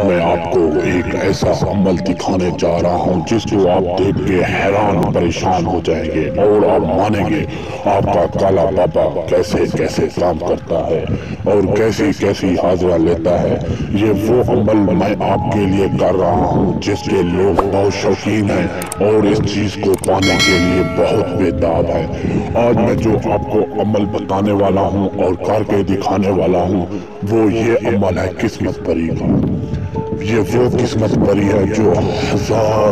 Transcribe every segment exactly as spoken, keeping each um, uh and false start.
میں آپ کو ایک ایسا عمل دکھانے جا رہا ہوں جس کو آپ دیکھ کے حیران پریشان ہو جائیں گے اور آپ مانیں گے آپ کا کالا بابا کیسے کیسے کام کرتا ہے اور کیسی کیسی حاضرہ لیتا ہے۔ یہ وہ عمل میں آپ کے لیے کر رہا ہوں جس کے لوگ بہت شوقین ہیں اور اس چیز کو پانے کے لیے بہت بےتاب ہے۔ آج میں جو آپ کو عمل بتانے والا ہوں اور کر کے دکھانے والا ہوں وہ یہ عمل ہے قسمت پری کا۔ یہ وہ قسمت پری ہے جو ہزار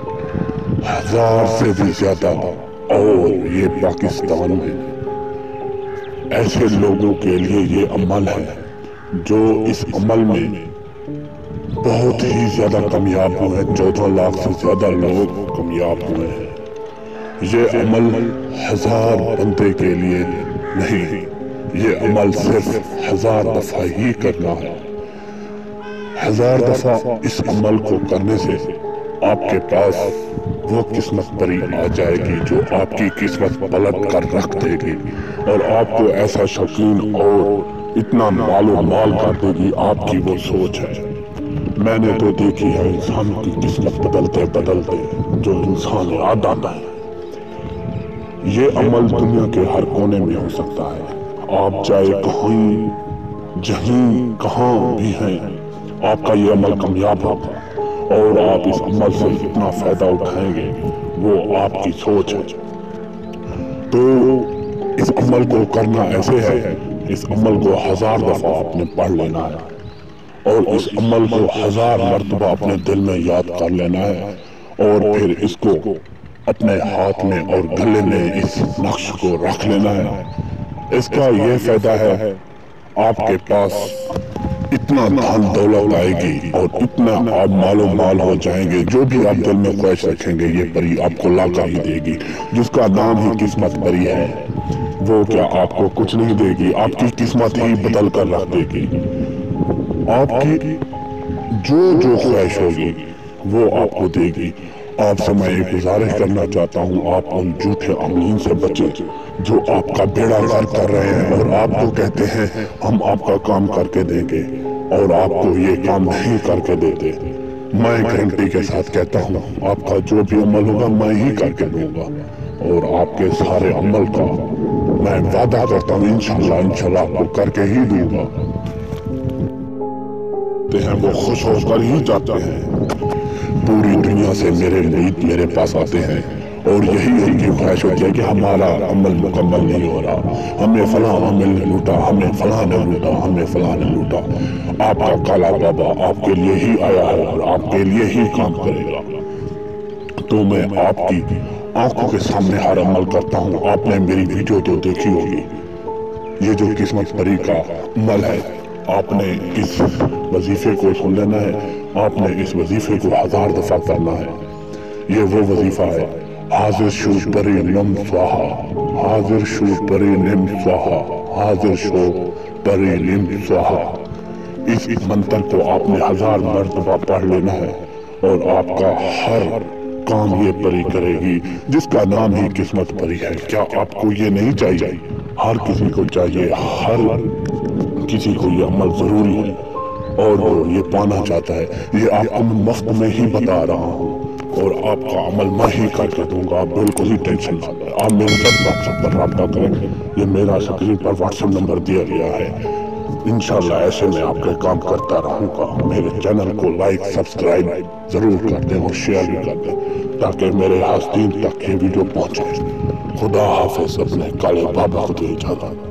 ہزار سے بھی زیادہ اور یہ پاکستان میں ایسے لوگوں کے لیے یہ عمل ہے جو اس عمل میں بہت ہی زیادہ کامیاب ہوئے ہیں۔ چودہ لاکھ سے زیادہ لوگ کامیاب ہوئے ہیں۔ یہ عمل ہزار بندے کے لیے نہیں، یہ عمل صرف ہزار دفعہ ہی کرنا ہے۔ ہزار دفعہ اس عمل کو کرنے سے آپ کے پاس وہ قسمت پری آ جائے گی جو آپ کی قسمت پلٹ کر رکھ دے گی اور آپ کو ایسا شوقین اور اتنا مال و مال کر دے گی۔ آپ کی وہ سوچ ہے، میں نے تو دیکھی ہے انسان کی قسمت بدلتے بدلتے جو انسان یاد آتا ہے۔ یہ عمل دنیا کے ہر کونے میں ہو سکتا ہے۔ آپ چاہے کہیں جہیں کہاں بھی ہیں، آپ کا یہ عمل کامیاب ہوگا اور آپ اس عمل سے اتنا فائدہ اٹھائیں گے، وہ آپ کی سوچ ہے۔ تو اس عمل کو کرنا ایسے ہے، اس عمل کو ہزار دفعہ آپ نے پڑھ لینا ہے اور اس عمل کو ہزار مرتبہ اپنے دل میں یاد کر لینا ہے اور پھر اس کو اپنے ہاتھ میں اور گلے میں اس نقش کو رکھ لینا ہے۔ اس کا یہ فائدہ ہے آپ کے پاس اتنا دھن دولت آئے گی اور اتنا آپ مال و مال ہو جائیں گے، جو بھی آپ دل میں خواہش رکھیں گے یہ پری آپ کو لا کر ہی دے گی، جس کا نام ہی قسمت پری ہے۔ وہ کیا آپ کو کچھ نہیں دے گی، آپ کی قسمت ہی بدل کر رکھ دے گی۔ آپ کی جو جو خواہش ہوگی وہ آپ کو دے گی۔ آپ سے میں ایک گزارش کرنا چاہتا ہوں، آپ ان جھوٹے عاملین سے بچیں جو آپ کا بیڑا غرق کر رہے ہیں اور آپ کو کہتے ہیں ہم آپ کا کام کر کے دیں گے اور آپ کو یہ کام نہیں کر کے دیتے۔ میں گارنٹی کے ساتھ کہتا ہوں آپ کا جو بھی عمل ہوگا میں ہی کر کے دوں گا اور آپ کے سارے عمل کا میں وعدہ کرتا ہوں انشاءاللہ انشاءاللہ آپ کو کر کے ہی دوں گا۔ وہ خوش ہو کر ہی جاتے ہیں، پوری دنیا سے میرے مرید میرے پاس آتے ہیں اور یہی ان کی خواہش ہوتی ہے کہ ہمارا عمل مکمل نہیں ہو رہا، ہمیں فلاں عمل نے لوٹا، ہمیں فلاں نے لوٹا، ہمیں فلاں نے لوٹا۔ آپ کا کالا بابا آپ کے لیے ہی آیا ہے اور آپ کے لیے ہی کام کرے گا۔ تو میں آپ کی آنکھوں کے سامنے ہر عمل کرتا ہوں۔ آپ نے میری ویڈیو تو دیکھی ہوگی، یہ جو قسمت پری کا عمل ہے، آپ نے اس وظیفے کو سن لینا ہے، آپ نے اس وظیفے کو ہزار دفعہ کرنا ہے۔ یہ وہ وظیفہ ہے، حاضر شو پری نم سواہا، حاضر شو پری نم سواہا، حاضر شو پری نم سواہا۔ اس منتر کو آپ نے ہزار مرتبہ پڑھ لینا ہے اور آپ کا ہر کام یہ پری کرے گی جس کا نام ہی قسمت پری ہے۔ کیا آپ کو یہ نہیں چاہیے؟ ہر کسی کو چاہیے، ہر کسی کو یہ عمل ضروری ہے اور وہ یہ پانا چاہتا ہے۔ یہ آپ کو مفت میں ہی بتا رہا ہوں اور آپ کا عمل میں ہی کر کے دوں گا، بالکل ہی ٹینشن نہ لیں۔ آپ میرے ساتھ واٹس ایپ پر رابطہ کریں، یہ میرا اسکرین پر واٹس ایپ نمبر دیا گیا ہے۔ انشاءاللہ ایسے میں آپ کے کام کرتا رہوں گا۔ میرے چینل کو لائک سبسکرائب ضرور کر دیں اور شیئر بھی کر دیں تاکہ میرے حاسدین تک یہ ویڈیو پہنچے۔ خدا حافظ، اپنے کالے بابا کو دے اجازت۔